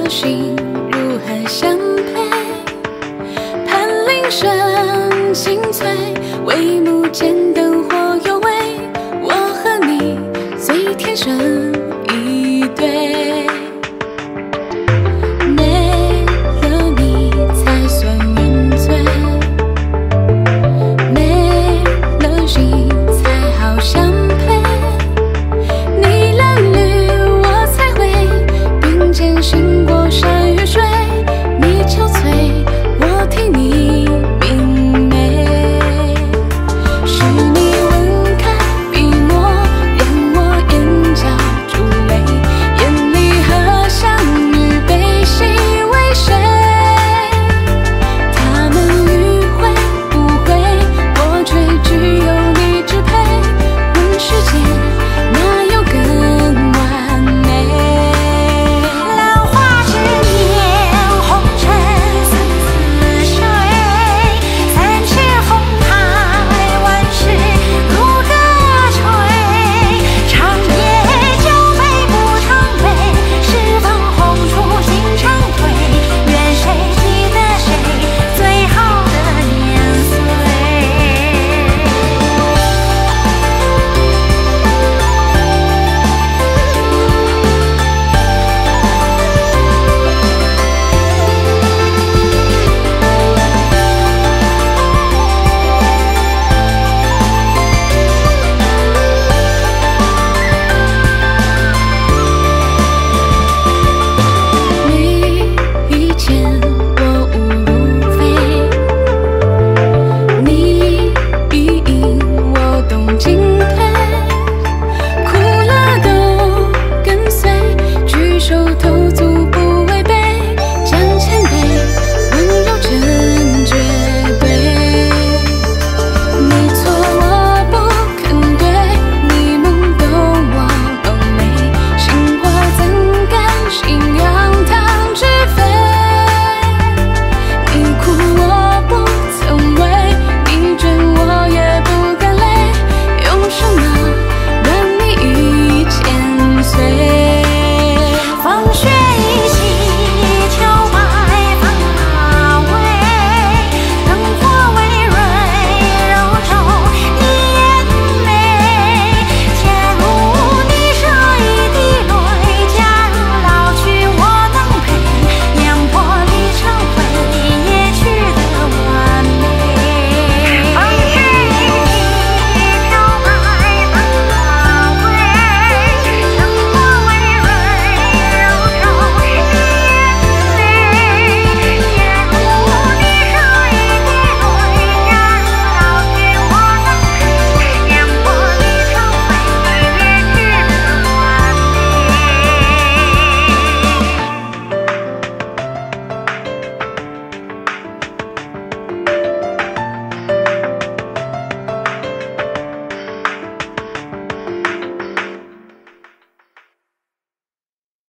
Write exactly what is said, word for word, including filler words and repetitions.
心如何相配？盼铃声清脆，帷幕间灯火幽微，我和你最天生一对。没了你才算原罪，没了心才好相配。你蓝绿我才会并肩行过山与水，你憔悴我替你明媚。是你吻开笔墨，让我眼角珠泪，眼里荷香与悲喜为谁？他们迂回不回，我却只有你支配。问世间哪有更完美？ 浪花之年，红尘似水，三尺红海，万事如歌吹。长夜酒杯不常醉，十方红烛心常退。愿谁记得谁最好的年岁？ 你一见我误如飞，你一饮我动进退，苦乐都跟随，举手投